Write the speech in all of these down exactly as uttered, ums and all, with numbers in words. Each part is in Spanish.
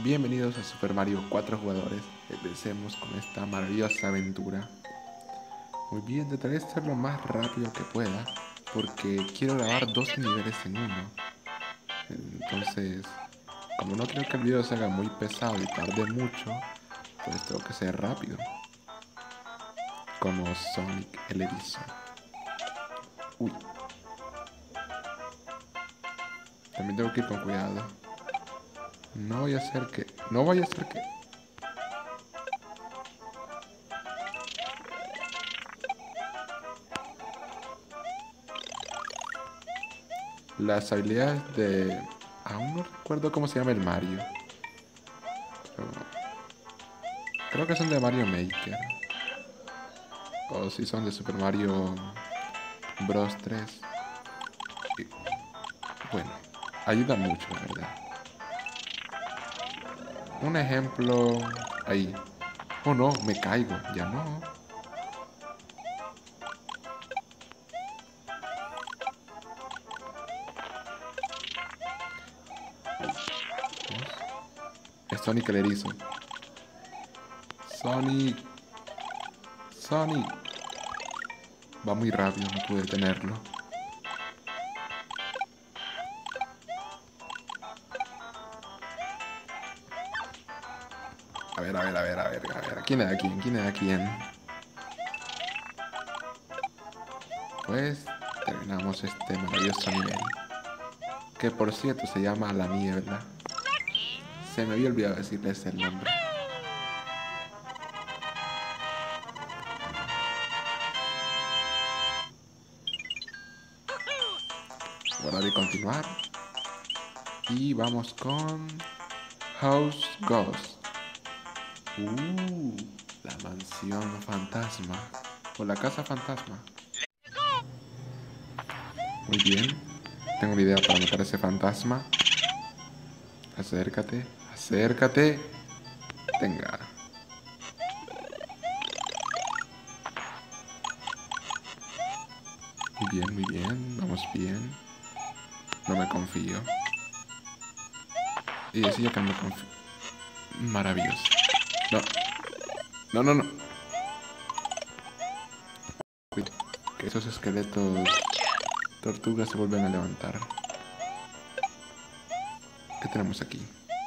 Bienvenidos a Super Mario cuatro jugadores. Empecemos con esta maravillosa aventura. Muy bien, trataré de hacer lo más rápido que pueda, porque quiero grabar doce niveles en uno. Entonces, como no quiero que el video se haga muy pesado y tarde mucho, pues tengo que ser rápido. Como Sonic el erizo. Uy. También tengo que ir con cuidado. No voy a hacer que... No voy a hacer que... Las habilidades de... Aún no recuerdo cómo se llama el Mario. Pero... Creo que son de Mario Maker. O si son de Super Mario Bros. tres. Y... Bueno, ayuda mucho, la verdad. Un ejemplo... Ahí. Oh no, me caigo. Ya no. Es Sonic el erizo. Sonic. Sonic. Va muy rápido, no pude detenerlo. A ver, a ver, a ver, a ver, a ver. ¿Quién es a quién? ¿Quién es a quién? Pues terminamos este maravilloso nivel. Que por cierto se llama La Niebla. Se me había olvidado decirles el nombre. Hora de continuar. Y vamos con House Ghost. Uh, la mansión fantasma. O la casa fantasma. Muy bien. Tengo una idea para matar a ese fantasma. Acércate, acércate. Tenga. Muy bien, muy bien. Vamos bien. No me confío. Y decía que no me confío. Maravilloso. No. No, no, no. Cuidado, que esos esqueletos tortugas se vuelven a levantar. ¿Qué tenemos aquí?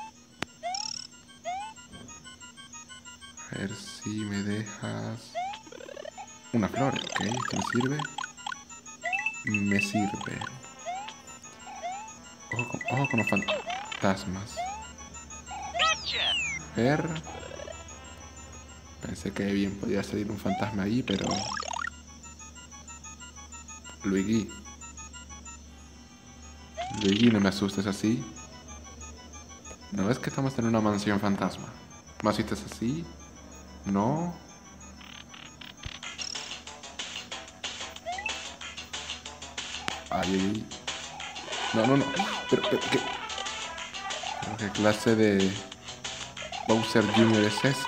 A ver si me dejas... Una flor, ok. ¿Esto me sirve? Me sirve. Ojo con, ojo con los fantasmas. A ver... Pensé que bien podía salir un fantasma ahí, pero... Luigi. Luigi, no me asustes así. ¿No ves que estamos en una mansión fantasma? ¿Me asustes así? No. Ay, ay, ay. No, no, no. Pero, pero, ¿qué? ¿Pero qué clase de Bowser junior es ese?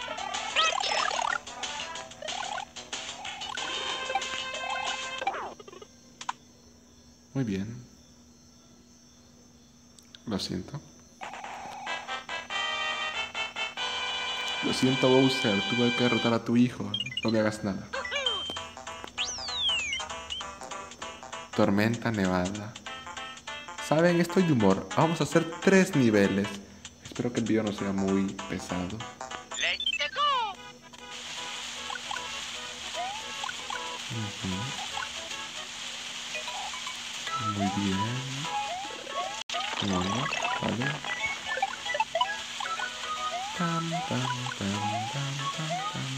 Muy bien. Lo siento. Lo siento, Bowser. Tuve que derrotar a tu hijo. No me hagas nada. Tormenta nevada. ¿Saben? Estoy de humor. Vamos a hacer tres niveles. Espero que el video no sea muy pesado. Uh-huh. Muy bien. Bueno, vale. Tam, tam, tam, tam, tam, tam.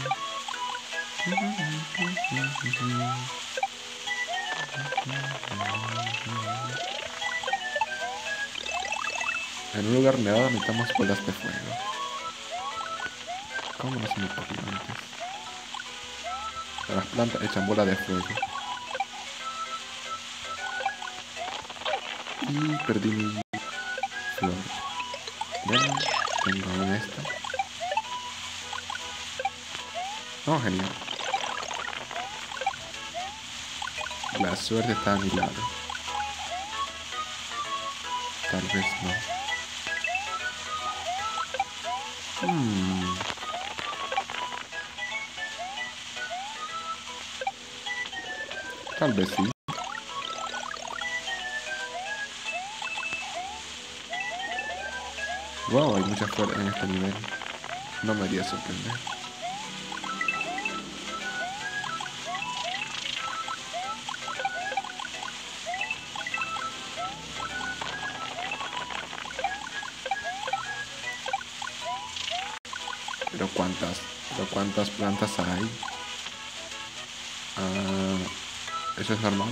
En un lugar nevado necesitamos bolas de fuego. ¿Cómo no se me ocurrió antes? Las plantas echan bola de fuego. Y perdí mi flor. Bueno, tengo una esta. Oh, genial. La suerte está a mi lado. Tal vez no. Hmm. Tal vez sí. Wow, hay mucha fuerza en este nivel. No me haría sorprender. Pero cuántas, pero cuántas plantas hay. Ah, ¿eso es normal?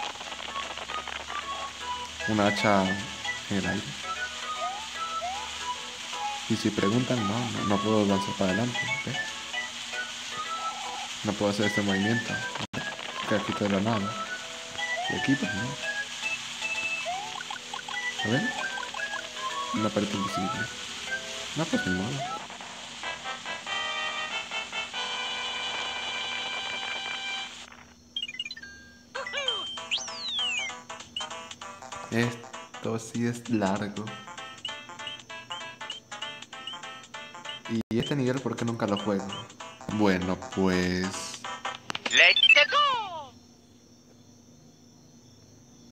Un hacha en el aire. Y si preguntan, no, no, no puedo avanzar para adelante. ¿Ves? No puedo hacer este movimiento. Que aquí de la nada. Y aquí pues no. ¿Lo ven? Una pared invisible. No, pues ni modo. Esto sí es largo. Y este nivel, ¿por qué nunca lo juego? Bueno, pues